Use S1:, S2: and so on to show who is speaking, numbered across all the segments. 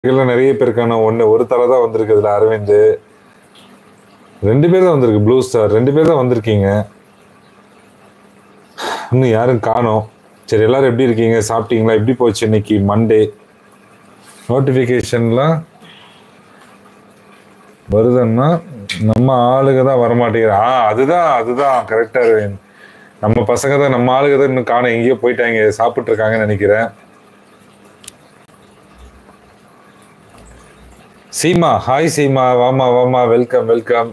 S1: நிறைய பேருக்கான ஒரு தலை தான் வந்திருக்கு. இதுல அரவிந்த் 2 பேர் தான் வந்திருக்கு. ப்ளூ ஸ்டார் 2 பேர் தான் வந்திருக்கீங்க. இன்னும் யாரும் காணோம். சரி, எல்லாரும் எப்படி இருக்கீங்க? சாப்பிட்டீங்களா? எப்படி போச்சு இன்னைக்கு மண்டே? நோட்டிஃபிகேஷன்லாம் வருதுன்னா நம்ம ஆளுங்க தான் வரமாட்டேங்கிற. அதுதான் கரெக்டா. நம்ம பசங்க தான், நம்ம ஆளுங்க தான் இன்னும் காணோம். எங்கேயோ போயிட்டாங்க, சாப்பிட்டு இருக்காங்கன்னு நினைக்கிறேன். சீமா, ஹாய் சீமா, வாமா வெல்கம்.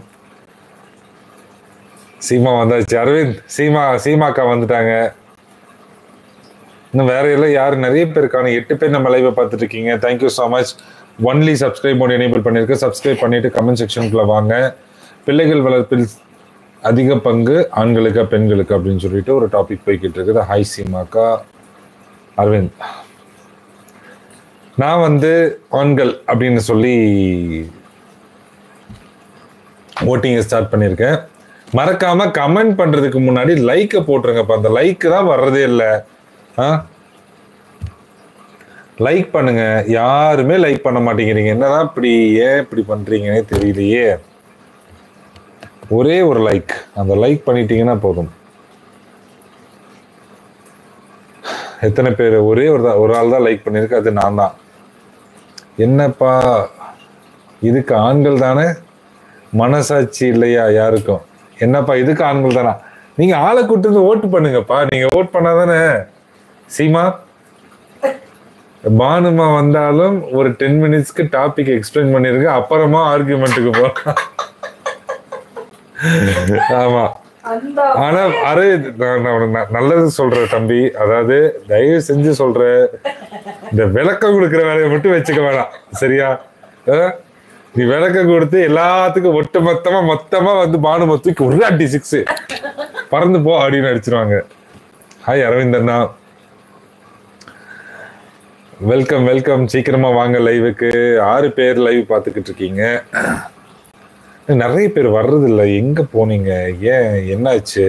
S1: சீமா வந்தாச்சு. அரவிந்த், சீமாக்கா வந்துட்டாங்க. இன்னும் வேற எல்லாம் யாரு? நிறைய பேருக்கான 8 பேர் நம்ம லைவை பார்த்துட்டு இருக்கீங்க. Thank you so much. Only subscribe mode enable பண்ணிருக்கு. சப்ஸ்கிரைப் பண்ணிட்டு கமெண்ட் செக்ஷனுக்குள்ள வாங்க. பிள்ளைகள் வளர்ப்பில் அதிக பங்கு ஆண்களுக்கா பெண்களுக்கு அப்படின்னு சொல்லிட்டு ஒரு டாபிக் போய்கிட்டு இருக்குது. ஹாய் சீமாக்கா, அரவிந்த். நான் ஆண்கள் அப்படின்னு சொல்லி ஓட்டிங்க ஸ்டார்ட் பண்ணியிருக்கேன். மறக்காம கமெண்ட் பண்றதுக்கு முன்னாடி லைக்கை போட்டுருங்கப்பா. அந்த லைக் தான் வர்றதே இல்லை. லைக் பண்ணுங்க. யாருமே லைக் பண்ண மாட்டேங்கிறீங்க. என்னதான் இப்படி, ஏன் இப்படி பண்றீங்கன்னே தெரியலையே. ஒரே ஒரு லைக், அந்த லைக் பண்ணிட்டீங்கன்னா போதும். எத்தனை பேர்? ஒரே ஒரு ஆள் தான் லைக் பண்ணிருக்கு, அது நான் தான். என்னப்பா, இதுக்கு ஆண்கள் தானே? மனசாட்சி இல்லையா யாருக்கும்? என்னப்பா இதுக்கு ஆண்கள் தானா? நீங்க ஆளை கூட்டு ஓட்டு பண்ணுங்கப்பா. நீங்க ஓட் பண்ணாதானே. சீமா, பானுமா வந்தாலும் ஒரு 10 மினிட்ஸ்க்கு டாபிக் எக்ஸ்பிளைன் பண்ணிருக்க, அப்புறமா ஆர்குமெண்ட்டுக்கு போ. ஆமா. ஆனா நல்லது சொல்ற தம்பி, அதாவது தயவு செஞ்சு சொல்ற, இந்த விளக்கம் கொடுக்குற வேலையை மட்டும் வச்சுக்க வேணாம், சரியா? நீ விளக்கம் கொடுத்து எல்லாத்துக்கும் ஒட்டு மொத்தமா பானுமத்துக்கு ஒரு அடி 6 பறந்து போ அப்படின்னு அடிச்சிருவாங்க. Hi அரவிந்தண்ணா, welcome. சீக்கிரமா வாங்க லைவுக்கு. 6 பேர் லைவ் பார்த்துக்கிட்டு இருக்கீங்க. நிறைய பேர் வர்றது இல்லை. எங்க போனீங்க? ஏன், என்னாச்சு?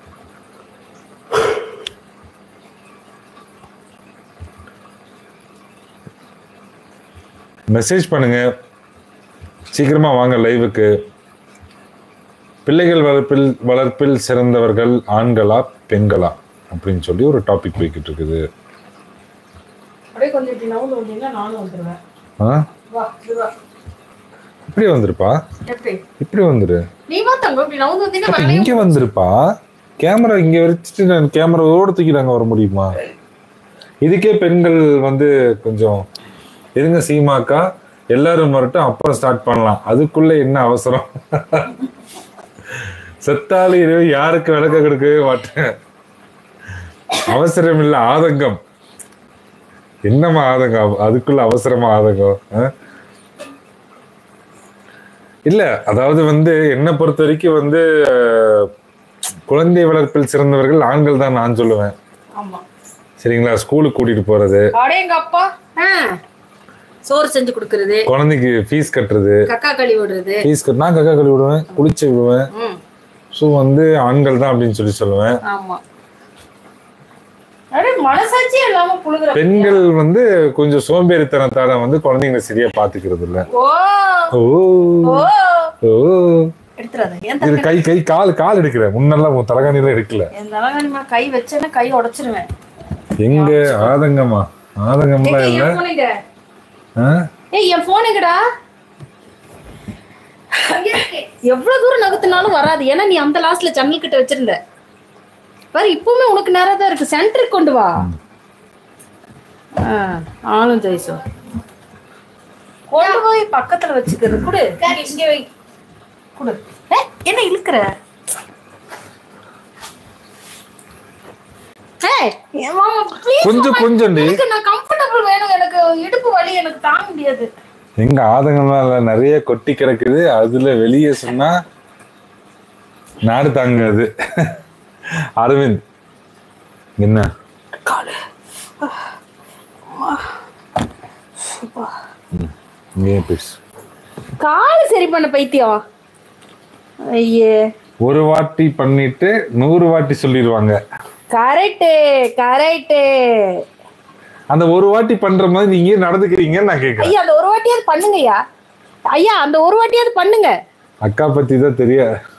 S1: மெசேஜ் பண்ணுங்க. சீக்கிரமா வாங்க லைவுக்கு. பிள்ளைகள் வளர்ப்பில் சிறந்தவர்கள் ஆண்களா பெண்களா அப்படின்னு சொல்லி ஒரு டாபிக் போய்கிட்டு இருக்குது. இப்படி வந்துருப்பா, இப்படி வந்துரு. இங்க வந்துருப்பா. கேமரா இங்க வச்சுட்டு நான் கேமராவோட தூக்கிட்டாங்க வர முடியுமா? இதுக்கே பெண்கள் கொஞ்சம் இருங்க சீமாக்கா, எல்லாரும் வரட்டும், அப்புறம் ஸ்டார்ட் பண்ணலாம். அதுக்குள்ள என்ன அவசரம்? செத்தாலி யாருக்கு விளக்க கொடுக்கவே மாட்டேன். அவசரம் இல்ல, ஆதங்கம். என்னமா ஆதங்கம்? அதுக்குள்ள அவசரமா ஆதங்கம்? இல்ல, அதாவது என்னை பொறுத்த வரைக்கும் குழந்தை வளர்ப்பில் சிறந்தவர்கள் ஆண்கள் தான் நான் சொல்லுவேன். சரிங்களா? ஸ்கூலுக்கு கூட்டிட்டு போறது,
S2: சோறு செஞ்சு கொடுக்கறது,
S1: குழந்தைக்கு ஃபீஸ் கட்டுறது,
S2: கக்கா கழுவி விடுறது.
S1: ஃபீஸ் கட்ட நான் கக்கா கழுவி விடுவேன், குளிச்சு விடுவேன். ஸோ ஆண்கள் தான் அப்படின்னு சொல்லுவேன். பெண்கள் கொஞ்சம் சோம்பேறித்தனத்தால குழந்தைங்களை சரியா பாத்துக்கிறது இல்ல. இது கை கால் எடுக்கிறேன். முன்னெல்லாம் உன் தலகாணில எடுக்கல.
S2: கை வச்சேன்னா கை உடைச்சிருவேன்.
S1: எங்க ஆதங்கமா? ஆதங்கம்லாம் இல்ல.
S2: என் போன் எங்கடா? எவ்வளவு தூரம் நகர்த்தினாலும் வராது. ஏன்னா நீ அந்த லாஸ்ட்ல ஜன்னல் கிட்ட வச்சிருந்த பாரு. இப்பவுமே உனக்கு நேரம் தான் இருக்கு. சென்டருக்கு கொண்டு வா. ஆளும் ஜெய்சோ கொண்டு போய் பக்கத்துல வச்சுக்கிறது. குடு, இங்க வை. குடு. என்ன இழுக்கிற?
S1: கொஞ்சம்
S2: நான் கம்ஃபர்டபிள் வேணும். எனக்கு இடுப்பு வலி எனக்கு தாங்க முடியாது.
S1: எங்க ஆதங்கம்லாம் நிறைய கொட்டி கிடக்குது. அதுல வெளியே சொன்னா நாடு தாங்காது. அரவிந்த், என்ன
S2: காலு சரி பண்ண பைத்தியம். ஐயே,
S1: ஒரு வாட்டி பண்ணிட்டு 100 வாட்டி சொல்லிடுவாங்க.
S2: கரெக்ட்.
S1: அந்த ஒரு வாட்டி பண்ற மாதிரி நீங்க நடந்துக்கிறீங்கன்னு நான் கேக்குறேன்.
S2: ஐயா அந்த ஒரு வாட்டியாவது பண்ணுங்கய்யா. ஐயா அந்த ஒரு வாட்டியாவது பண்ணுங்க.
S1: அக்கா பத்தி தான் தெரியும்.